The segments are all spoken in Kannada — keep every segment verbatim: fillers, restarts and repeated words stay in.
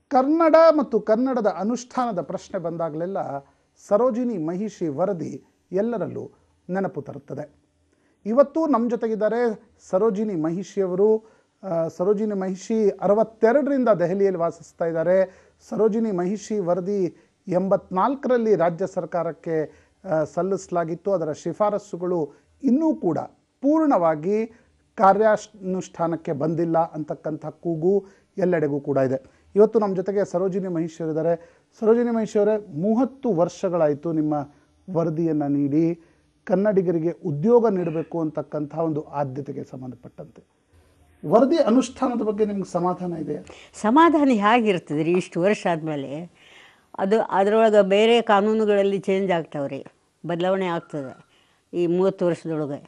ಕನ್ನಡ ಮತ್ತು ಕನ್ನಡದ ಅನುಷ್ಠಾನದ ಪ್ರಶ್ನೆ ಬಂದಾಗಲೆಲ್ಲ ಸರೋಜಿನಿ ಮಹಿಷಿ ವರದಿ ಎಲ್ಲರಲ್ಲೂ ನೆನಪು ತರುತ್ತದೆ. ಇವತ್ತು ನಮ್ಮ ಜೊತೆಗಿದ್ದಾರೆ ಸರೋಜಿನಿ ಮಹಿಷಿಯವರು. ಸರೋಜಿನಿ ಮಹಿಷಿ ಅರವತ್ತೆರಡರಿಂದ ದೆಹಲಿಯಲ್ಲಿ ವಾಸಿಸ್ತಾ ಇದ್ದಾರೆ. ಸರೋಜಿನಿ ಮಹಿಷಿ ವರದಿ ಎಂಬತ್ನಾಲ್ಕರಲ್ಲಿ ರಾಜ್ಯ ಸರ್ಕಾರಕ್ಕೆ ಸಲ್ಲಿಸಲಾಗಿತ್ತು. ಅದರ ಶಿಫಾರಸುಗಳು ಇನ್ನೂ ಕೂಡ ಪೂರ್ಣವಾಗಿ ಕಾರ್ಯಾನುಷ್ಠಾನಕ್ಕೆ ಬಂದಿಲ್ಲ ಅಂತಕ್ಕಂಥ ಕೂಗು ಎಲ್ಲೆಡೆಗೂ ಕೂಡ ಇದೆ. ಇವತ್ತು ನಮ್ಮ ಜೊತೆಗೆ ಸರೋಜಿನಿ ಮಹಿಷಿಯವರಿದ್ದಾರೆ. ಸರೋಜಿನಿ ಮಹಿಷಿಯವರೇ, ಮೂವತ್ತು ವರ್ಷಗಳಾಯಿತು ನಿಮ್ಮ ವರದಿಯನ್ನು ನೀಡಿ ಕನ್ನಡಿಗರಿಗೆ ಉದ್ಯೋಗ ನೀಡಬೇಕು ಅಂತಕ್ಕಂಥ ಒಂದು ಆದ್ಯತೆಗೆ ಸಂಬಂಧಪಟ್ಟಂತೆ ವರದಿ ಅನುಷ್ಠಾನದ ಬಗ್ಗೆ ನಿಮ್ಗೆ ಸಮಾಧಾನ ಇದೆ? ಸಮಾಧಾನ ಹೇಗಿರ್ತದೆ ರೀ ಇಷ್ಟು ವರ್ಷ ಆದಮೇಲೆ? ಅದು ಅದರೊಳಗೆ ಬೇರೆ ಕಾನೂನುಗಳಲ್ಲಿ ಚೇಂಜ್ ಆಗ್ತಾವ್ರಿ, ಬದಲಾವಣೆ ಆಗ್ತದೆ ಈ ಮೂವತ್ತು ವರ್ಷದೊಳಗೆ.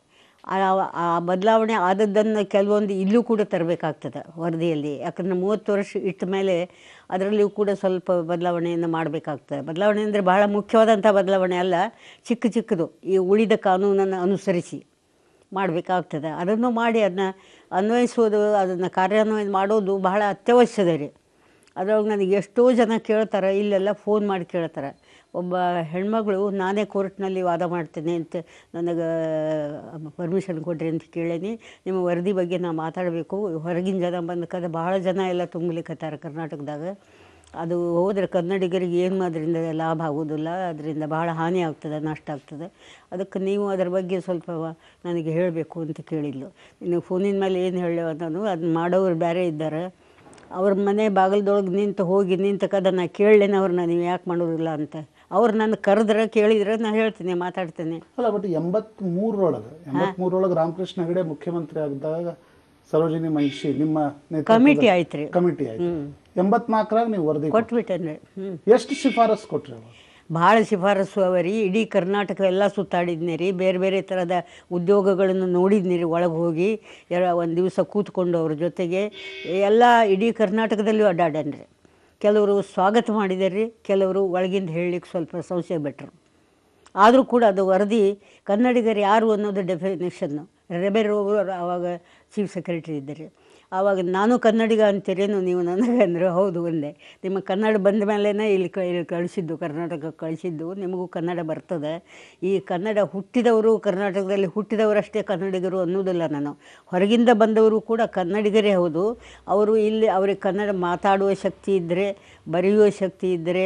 ಆ ಬದಲಾವಣೆ ಆದದ್ದನ್ನು ಕೆಲವೊಂದು ಇಲ್ಲೂ ಕೂಡ ತರಬೇಕಾಗ್ತದೆ ವರದಿಯಲ್ಲಿ. ಯಾಕಂದರೆ ಮೂವತ್ತು ವರ್ಷ ಇಟ್ಟ ಮೇಲೆ ಅದರಲ್ಲಿಯೂ ಕೂಡ ಸ್ವಲ್ಪ ಬದಲಾವಣೆಯನ್ನು ಮಾಡಬೇಕಾಗ್ತದೆ. ಬದಲಾವಣೆ ಅಂದರೆ ಬಹಳ ಮುಖ್ಯವಾದಂಥ ಬದಲಾವಣೆ ಅಲ್ಲ, ಚಿಕ್ಕ ಚಿಕ್ಕದು ಈ ಉಳಿದ ಕಾನೂನನ್ನು ಅನುಸರಿಸಿ ಮಾಡಬೇಕಾಗ್ತದೆ. ಅದನ್ನು ಮಾಡಿ ಅದನ್ನ ಅನ್ವಯಿಸೋದು, ಅದನ್ನು ಕಾರ್ಯಾನ್ವಯ ಮಾಡೋದು ಬಹಳ ಅತ್ಯವಶ್ಯದ ರೀ. ಅದರೊಳಗೆ ನನಗೆ ಎಷ್ಟೋ ಜನ ಕೇಳ್ತಾರೆ, ಇಲ್ಲೆಲ್ಲ ಫೋನ್ ಮಾಡಿ ಕೇಳ್ತಾರೆ. ಒಬ್ಬ ಹೆಣ್ಮಗಳು ನಾನೇ ಕೋರ್ಟ್ನಲ್ಲಿ ವಾದ ಮಾಡ್ತೇನೆ ಅಂತ ನನಗೆ ಪರ್ಮಿಷನ್ ಕೊಡ್ರಿ ಅಂತ ಕೇಳೀನಿ. ನಿಮ್ಮ ವರದಿ ಬಗ್ಗೆ ನಾನು ಮಾತಾಡಬೇಕು, ಹೊರಗಿನ ಜನ ಬಂದಕ್ಕದ ಭಾಳ ಜನ ಎಲ್ಲ ತುಂಬಲಿಕ್ಕತ್ತಾರೆ ಕರ್ನಾಟಕದಾಗ. ಅದು ಹೋದರೆ ಕನ್ನಡಿಗರಿಗೆ ಏನು ಅದರಿಂದ ಲಾಭ ಆಗೋದಿಲ್ಲ, ಅದರಿಂದ ಭಾಳ ಹಾನಿ ಆಗ್ತದೆ, ನಷ್ಟ ಆಗ್ತದೆ. ಅದಕ್ಕೆ ನೀವು ಅದರ ಬಗ್ಗೆ ಸ್ವಲ್ಪ ನನಗೆ ಹೇಳಬೇಕು ಅಂತ ಕೇಳಿದ್ಲು. ಇನ್ನು ಫೋನಿನ ಮೇಲೆ ಏನು ಹೇಳೋ ನಾನು, ಅದನ್ನ ಮಾಡೋರು ಬೇರೆ ಇದ್ದಾರೆ. ಅವ್ರ ಮನೆ ಬಾಗಿಲದೊಳಗೆ ನಿಂತು ಹೋಗಿ ನಿಂತಕ್ಕದ ನಾ ಕೇಳಲೇನೆ ಅವ್ರನ್ನ ನೀವು ಯಾಕೆ ಮಾಡೋದಿಲ್ಲ ಅಂತ. ಅವ್ರು ನನ್ನ ಕರೆದ್ರೆ ಕೇಳಿದ್ರೆ ನಾನು ಹೇಳ್ತೀನಿ, ಮಾತಾಡ್ತೇನೆ. ಅಲ್ಲ, ಬಟ್ ಎಂಬತ್ಮೂರರೊಳಗೆ ಎಂಬತ್ಮೂರರೊಳಗೆ ರಾಮಕೃಷ್ಣ ಹೆಗಡೆ ಮುಖ್ಯಮಂತ್ರಿ ಆಗಿದ್ದಾಗ ಸರೋಜಿನಿ ಮಹಿಷಿ ನಿಮ್ಮ ಕಮಿಟಿ ಆಯ್ತು ರೀ, ಕಮಿಟಿ ಆಯ್ತು. ಎಂಬತ್ನಾಲ್ಕರಾಗ ನೀವು ವರದಿ ಕೊಟ್ಬಿಟ್ಟೇನೆ. ಹ್ಞೂ, ಎಷ್ಟು ಶಿಫಾರಸು ಕೊಟ್ರಿ? ಭಾಳ ಶಿಫಾರಸು ಅವರಿ. ಇಡೀ ಕರ್ನಾಟಕ ಎಲ್ಲ ಸುತ್ತಾಡಿದ್ನಿ ರೀ, ಬೇರೆ ಬೇರೆ ಥರದ ಉದ್ಯೋಗಗಳನ್ನು ನೋಡಿದ್ನಿ ರೀ. ಒಳಗೆ ಹೋಗಿ ಎಲ್ಲ ಒಂದು ದಿವಸ ಕೂತ್ಕೊಂಡು ಅವ್ರ ಜೊತೆಗೆ ಎಲ್ಲ ಇಡೀ ಕರ್ನಾಟಕದಲ್ಲೂ ಅಡ್ಡಾಡನ್ರಿ. ಕೆಲವರು ಸ್ವಾಗತ ಮಾಡಿದಾರೆ ರೀ, ಕೆಲವರು ಒಳಗಿಂದ ಹೇಳಲಿಕ್ಕೆ ಸ್ವಲ್ಪ ಸಂಶಯ ಬಿಟ್ಟರು. ಆದರೂ ಕೂಡ ಅದು ವರದಿ ಕನ್ನಡಿಗರು ಯಾರು ಅನ್ನೋದು ಡೆಫಿನೇಷನ್ನು. ರೆಬೆರೋ ಅವರು ಆವಾಗ ಚೀಫ್ ಸೆಕ್ರೆಟರಿ ಇದ್ದಾರೆ. ಆವಾಗ ನಾನು ಕನ್ನಡಿಗ ಅಂತೀರೇನು ನೀವು ನನಗೆ ಅಂದರೆ ಹೌದು ಒಂದೇ. ನಿಮ್ಮ ಕನ್ನಡ ಬಂದ ಮೇಲೇ ಇಲ್ಲಿ ಕ ಇಲ್ಲಿ ಕಳಿಸಿದ್ದು, ಕರ್ನಾಟಕಕ್ಕೆ ಕಳಿಸಿದ್ದು. ನಿಮಗೂ ಕನ್ನಡ ಬರ್ತದೆ. ಈ ಕನ್ನಡ ಹುಟ್ಟಿದವರು, ಕರ್ನಾಟಕದಲ್ಲಿ ಹುಟ್ಟಿದವರಷ್ಟೇ ಕನ್ನಡಿಗರು ಅನ್ನೋದಿಲ್ಲ ನಾನು. ಹೊರಗಿಂದ ಬಂದವರು ಕೂಡ ಕನ್ನಡಿಗರೇ ಹೌದು. ಅವರು ಇಲ್ಲಿ ಅವ್ರಿಗೆ ಕನ್ನಡ ಮಾತಾಡುವ ಶಕ್ತಿ ಇದ್ದರೆ, ಬರೆಯುವ ಶಕ್ತಿ ಇದ್ದರೆ,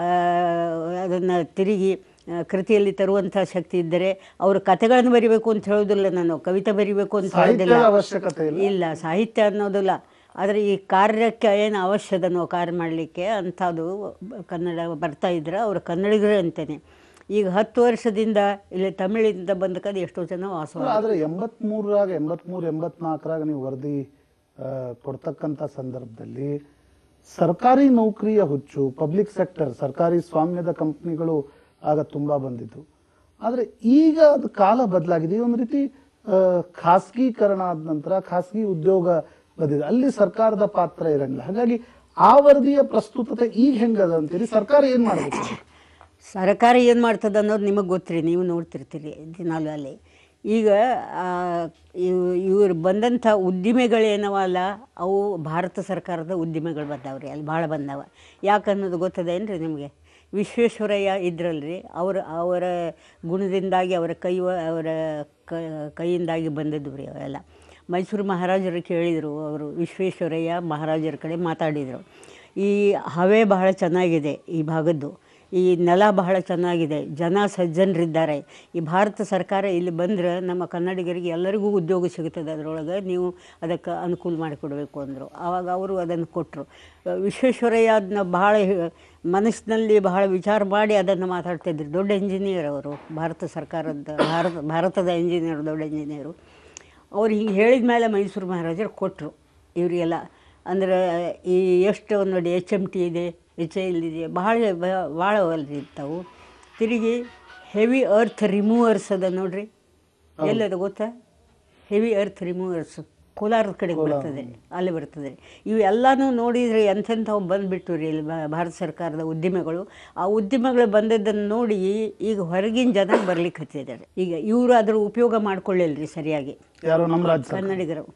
ಅದನ್ನು ತಿರುಗಿ ಕೃತಿಯಲ್ಲಿ ತರುವಂಥ ಶಕ್ತಿ ಇದ್ದರೆ, ಅವರು ಕಥೆಗಳನ್ನು ಬರಿಬೇಕು ಅಂತ ಹೇಳೋದಿಲ್ಲ ನಾನು, ಕವಿತೆ ಬರಿಬೇಕು ಅಂತ ಹೇಳೋದಿಲ್ಲ, ಅವಶ್ಯಕತೆ ಇಲ್ಲ, ಸಾಹಿತ್ಯ ಅನ್ನೋದಿಲ್ಲ. ಆದರೆ ಈ ಕಾರ್ಯಕ್ಕೆ ಏನು ಅವಶ್ಯದನೋ ಕಾರ್ಯ ಮಾಡಲಿಕ್ಕೆ ಅಂಥದ್ದು ಕನ್ನಡ ಬರ್ತಾ ಇದ್ರೆ ಅವರು ಕನ್ನಡಿಗರೇ ಅಂತೇನೆ. ಈಗ ಹತ್ತು ವರ್ಷದಿಂದ ಇಲ್ಲಿ ತಮಿಳಿಂದ ಬಂದಕದು ಎಷ್ಟೋ ಜನ ವಾಸ. ಆದರೆ ಎಂಬತ್ಮೂರರಾಗ ಎಂಬತ್ಮೂರು ಎಂಬತ್ನಾಲ್ಕರಾಗ ನೀವು ವರದಿ ಕೊಡ್ತಕ್ಕಂಥ ಸಂದರ್ಭದಲ್ಲಿ ಸರ್ಕಾರಿ ನೌಕರಿಯ ಹುಚ್ಚು, ಪಬ್ಲಿಕ್ ಸೆಕ್ಟರ್, ಸರ್ಕಾರಿ ಸ್ವಾಮ್ಯದ ಕಂಪ್ನಿಗಳು ಆಗ ತುಂಬ ಬಂದಿದ್ದು. ಆದರೆ ಈಗ ಅದು ಕಾಲ ಬದಲಾಗಿದೆ. ಒಂದು ರೀತಿ ಖಾಸಗೀಕರಣ ಆದ ನಂತರ ಖಾಸಗಿ ಉದ್ಯೋಗ ಬಂದಿದೆ, ಅಲ್ಲಿ ಸರ್ಕಾರದ ಪಾತ್ರ ಇರಂಗಿಲ್ಲ. ಹಾಗಾಗಿ ಆ ವರದಿಯ ಪ್ರಸ್ತುತತೆ ಈಗ ಹೆಂಗದ ಅಂತೀರಿ? ಸರ್ಕಾರ ಏನು ಮಾಡಬೇಕು? ಸರ್ಕಾರ ಏನು ಮಾಡ್ತದೆ ಅನ್ನೋದು ನಿಮಗೆ ಗೊತ್ತಿರಿ, ನೀವು ನೋಡ್ತಿರ್ತೀರಿ ದಿನಾಲು ಅಲ್ಲಿ. ಈಗ ಇವರು ಬಂದಂಥ ಉದ್ದಿಮೆಗಳೇನವಲ್ಲ, ಅವು ಭಾರತ ಸರ್ಕಾರದ ಉದ್ದಿಮೆಗಳು ಬಂದಾವ್ರಿ, ಅಲ್ಲಿ ಭಾಳ ಬಂದವ. ಯಾಕನ್ನೋದು ಗೊತ್ತದೇನು ರೀ ನಿಮಗೆ? ವಿಶ್ವೇಶ್ವರಯ್ಯ ಇದ್ರಲ್ರಿ, ಅವರ ಅವರ ಗುಣದಿಂದಾಗಿ, ಅವರ ಕೈ ಅವರ ಕೈಯಿಂದಾಗಿ ಬಂದದ್ದು ರೀ ಅವೆಲ್ಲ. ಮೈಸೂರು ಮಹಾರಾಜರು ಕೇಳಿದರು, ಅವರು ವಿಶ್ವೇಶ್ವರಯ್ಯ ಮಹಾರಾಜರ ಕಡೆ ಮಾತಾಡಿದರು. ಈ ಹವೆ ಬಹಳ ಚೆನ್ನಾಗಿದೆ ಈ ಭಾಗದ್ದು, ಈ ನೆಲ ಬಹಳ ಚೆನ್ನಾಗಿದೆ, ಜನ ಸಜ್ಜನರಿದ್ದಾರೆ, ಈ ಭಾರತ ಸರ್ಕಾರ ಇಲ್ಲಿ ಬಂದರೆ ನಮ್ಮ ಕನ್ನಡಿಗರಿಗೆ ಎಲ್ಲರಿಗೂ ಉದ್ಯೋಗ ಸಿಗುತ್ತದೆ, ಅದರೊಳಗೆ ನೀವು ಅದಕ್ಕೆ ಅನುಕೂಲ ಮಾಡಿಕೊಡ್ಬೇಕು ಅಂದರು. ಆವಾಗ ಅವರು ಅದನ್ನು ಕೊಟ್ಟರು. ವಿಶ್ವೇಶ್ವರಯ್ಯ ಅದನ್ನ ಬಹಳ ಮನಸ್ಸಿನಲ್ಲಿ ಬಹಳ ವಿಚಾರ ಮಾಡಿ ಅದನ್ನು ಮಾತಾಡ್ತಾಯಿದ್ರು. ದೊಡ್ಡ ಇಂಜಿನಿಯರ್ ಅವರು, ಭಾರತ ಸರ್ಕಾರದ ಭಾರತ ಭಾರತದ ಇಂಜಿನಿಯರ್, ದೊಡ್ಡ ಇಂಜಿನಿಯರು. ಅವ್ರು ಹಿಂಗೆ ಹೇಳಿದ ಮೇಲೆ ಮೈಸೂರು ಮಹಾರಾಜರು ಕೊಟ್ಟರು ಇವರಿಗೆಲ್ಲ. ಅಂದರೆ ಈ ಎಷ್ಟು ನೋಡಿ ಎಚ್ ಎಮ್ ಟಿ ಇದೆ, ಎಚ್ ಎ ಎಲ್ ಇದೆ, ಭಾಳ ಭಾಳ ಅಲ್ರಿ ಇರ್ತಾವೆ. ತಿರುಗಿ ಹೆವಿ ಅರ್ತ್ ರಿಮೂವರ್ಸ್ ಅದ ನೋಡ್ರಿ, ಎಲ್ಲದ ಗೊತ್ತಾ? ಹೆವಿ ಅರ್ತ್ ರಿಮೂವರ್ಸ್ ಕೋಲಾರದ ಕಡೆಗೆ ಬರ್ತದೆ, ಅಲ್ಲಿ ಬರ್ತದೆ. ಇವೆಲ್ಲನೂ ನೋಡಿದರೆ ಎಂಥೆಂಥವು ಬಂದುಬಿಟ್ಟು ರೀ ಇಲ್ಲಿ ಭಾರತ ಸರ್ಕಾರದ ಉದ್ದಿಮೆಗಳು. ಆ ಉದ್ದಿಮೆಗಳು ಬಂದದ್ದನ್ನು ನೋಡಿ ಈಗ ಹೊರಗಿನ ಜನ ಬರ್ಲಿಕ್ಕೆ ಹತ್ತಿದ್ದಾರೆ. ಈಗ ಇವರು ಅದರ ಉಪಯೋಗ ಮಾಡ್ಕೊಳ್ಳಿಲ್ಲ ರೀ ಸರಿಯಾಗಿ, ಯಾರು ನಮ್ಮ ರಾಜ್ಯ ಕನ್ನಡಿಗರು.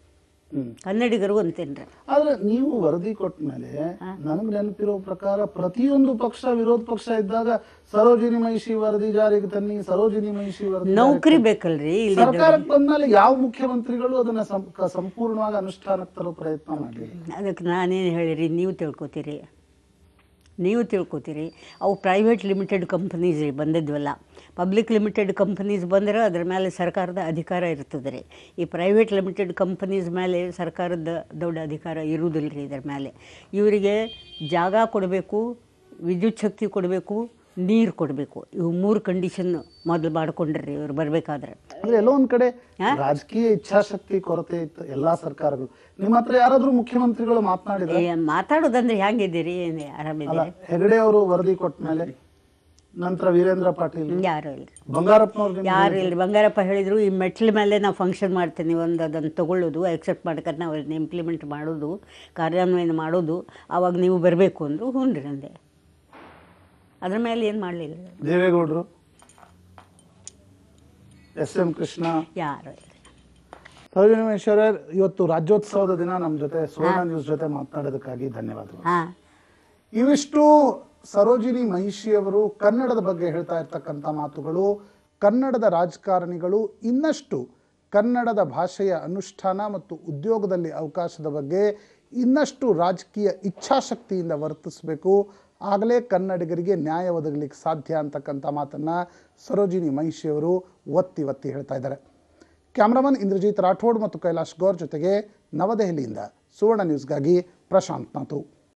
ಕನ್ನಡಿಗರು ಅಂತೇನ್ರಿ. ಆದ್ರೆ ನೀವು ವರದಿ ಕೊಟ್ಟ ಮೇಲೆ ನನಗೆ ನೆನಪಿರೋ ಪ್ರಕಾರ ಪ್ರತಿಯೊಂದು ಪಕ್ಷ ವಿರೋಧ ಪಕ್ಷ ಇದ್ದಾಗ ಸರೋಜಿನಿ ಮಹಿಷಿ ವರದಿ ಜಾರಿಗೆ ತನ್ನಿ, ಸರೋಜಿನಿ ಮಹಿಷಿ ವರದಿ ನೌಕರಿ ಬೇಕಲ್ರಿ. ಇಲ್ಲಿ ಸರ್ಕಾರಕ್ಕೆ ಬಂದ್ಮೇಲೆ ಯಾವ ಮುಖ್ಯಮಂತ್ರಿಗಳು ಅದನ್ನ ಸಂ- ಸಂಪೂರ್ಣವಾಗಿ ಅನುಷ್ಠಾನಕ್ಕೆ ತರೋ ಪ್ರಯತ್ನ ಮಾಡಲಿಲ್ಲ. ಅದಕ್ಕೆ ನಾನೇನು ಹೇಳಿರಿ, ನೀವು ತಿಳ್ಕೊತೀರಿ ನೀವು ತಿಳ್ಕೊತೀರಿ ಅವು ಪ್ರೈವೇಟ್ ಲಿಮಿಟೆಡ್ ಕಂಪ್ನೀಸ್ ರೀ ಬಂದಿದ್ವಲ್ಲ. ಪಬ್ಲಿಕ್ ಲಿಮಿಟೆಡ್ ಕಂಪ್ನೀಸ್ ಬಂದರೆ ಅದ್ರ ಮೇಲೆ ಸರ್ಕಾರದ ಅಧಿಕಾರ ಇರ್ತದೆ ರೀ. ಈ ಪ್ರೈವೇಟ್ ಲಿಮಿಟೆಡ್ ಕಂಪ್ನೀಸ್ ಮೇಲೆ ಸರ್ಕಾರದ ದೊಡ್ಡ ಅಧಿಕಾರ ಇರುವುದಿಲ್ಲ ರೀ. ಇದರ ಮೇಲೆ ಇವರಿಗೆ ಜಾಗ ಕೊಡಬೇಕು, ವಿದ್ಯುತ್ ಶಕ್ತಿ ಕೊಡಬೇಕು, ನೀರು ಕೊಡಬೇಕು. ಇವು ಮೂರು ಕಂಡೀಷನ್ ಮೊದಲು ಮಾಡ್ಕೊಂಡ್ರಿ ಇವ್ರು ಬರಬೇಕಾದ್ರೆ. ಅಂದ್ರೆ ಎಲ್ಲೋ ಒಂದ್ ಕಡೆ ರಾಜಕೀಯ ಇಚ್ಛಾಶಕ್ತಿ ಕೊರತೆ ಇತ್ತು ಎಲ್ಲಾ ಸರ್ಕಾರಗಳು. ನಿಮ್ಮ ಹತ್ರ ಯಾರಾದ್ರೂ ಮುಖ್ಯಮಂತ್ರಿಗಳು ಮಾತನಾಡಿದ್ರೆ? ಮಾತಾಡೋದಂದ್ರೆ ಹೆಂಗಿದ್ದೀರಿ, ಆರಾಮಿದ್ದೀರಿ? ಹೆಗಡೆ ಅವರು ವರದಿ ಕೊಟ್ಟ ಮೇಲೆ ನಂತರ ವೀರೇಂದ್ರ ಪಾಟೀಲ್ ಯಾರು ಇಲ್ರಿ, ಬಂಗಾರಪ್ಪನವ್ರು ಯಾರು ಇಲ್ರಿ. ಬಂಗಾರಪ್ಪ ಹೇಳಿದ್ರು ಈ ಮೆಟ್ಲ ಮೇಲೆ ನಾವು ಫಂಕ್ಷನ್ ಮಾಡ್ತೀನಿ, ಒಂದು ಅದನ್ನು ತೊಗೊಳ್ಳೋದು ಅಕ್ಸೆಪ್ಟ್ ಮಾಡ್ಕೊಂಡು ನಾವು ಅದನ್ನ ಇಂಪ್ಲಿಮೆಂಟ್ ಮಾಡೋದು, ಕಾರ್ಯಾನ್ವಯನ ಮಾಡೋದು, ಆವಾಗ ನೀವು ಬರಬೇಕು ಅಂದರು. ಹ್ಞೂ ರೀ ಅಂದೆ. ಅದ್ರ ಮೇಲೆ ಏನು ಮಾಡಲಿಲ್ಲ. ದೇವೇಗೌಡರು, ಎಸ್ ಎಂ ಕೃಷ್ಣ ಯಾರು ಇಲ್ಲ. ಸರೋಜಿನಿ ಮಹಿಷಿ, ಇವತ್ತು ರಾಜ್ಯೋತ್ಸವದ ದಿನ ನಮ್ಮ ಜೊತೆ ಸುವರ್ಣ ನ್ಯೂಸ್ ಜೊತೆ ಮಾತನಾಡೋದಕ್ಕಾಗಿ ಧನ್ಯವಾದಗಳು. ಹಾಂ, ಇವಿಷ್ಟು ಸರೋಜಿನಿ ಮಹಿಷಿಯವರು ಕನ್ನಡದ ಬಗ್ಗೆ ಹೇಳ್ತಾ ಇರ್ತಕ್ಕಂಥ ಮಾತುಗಳು. ಕನ್ನಡದ ರಾಜಕಾರಣಿಗಳು ಇನ್ನಷ್ಟು ಕನ್ನಡದ ಭಾಷೆಯ ಅನುಷ್ಠಾನ ಮತ್ತು ಉದ್ಯೋಗದಲ್ಲಿ ಅವಕಾಶದ ಬಗ್ಗೆ ಇನ್ನಷ್ಟು ರಾಜಕೀಯ ಇಚ್ಛಾಶಕ್ತಿಯಿಂದ ವರ್ತಿಸಬೇಕು, ಆಗಲೇ ಕನ್ನಡಿಗರಿಗೆ ನ್ಯಾಯ ಒದಗಲಿಕ್ಕೆ ಸಾಧ್ಯ ಅಂತಕ್ಕಂಥ ಮಾತನ್ನು ಸರೋಜಿನಿ ಮಹಿಷಿಯವರು ಒತ್ತಿ ಒತ್ತಿ ಹೇಳ್ತಾ ಇದ್ದಾರೆ. ಕ್ಯಾಮ್ರಾಮನ್ ಇಂದ್ರಜಿತ್ ರಾಠೋಡ್ ಮತ್ತು ಕೈಲಾಶ್ ಗೌರ್ ಜೊತೆಗೆ ನವದೆಹಲಿಯಿಂದ ಸುವರ್ಣ ನ್ಯೂಸ್ಗಾಗಿ ಪ್ರಶಾಂತ್ ನಾಥು.